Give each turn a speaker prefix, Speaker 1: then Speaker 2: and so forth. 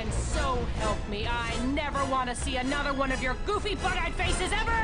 Speaker 1: And so help me, I never want to see another one of your goofy bug-eyed faces ever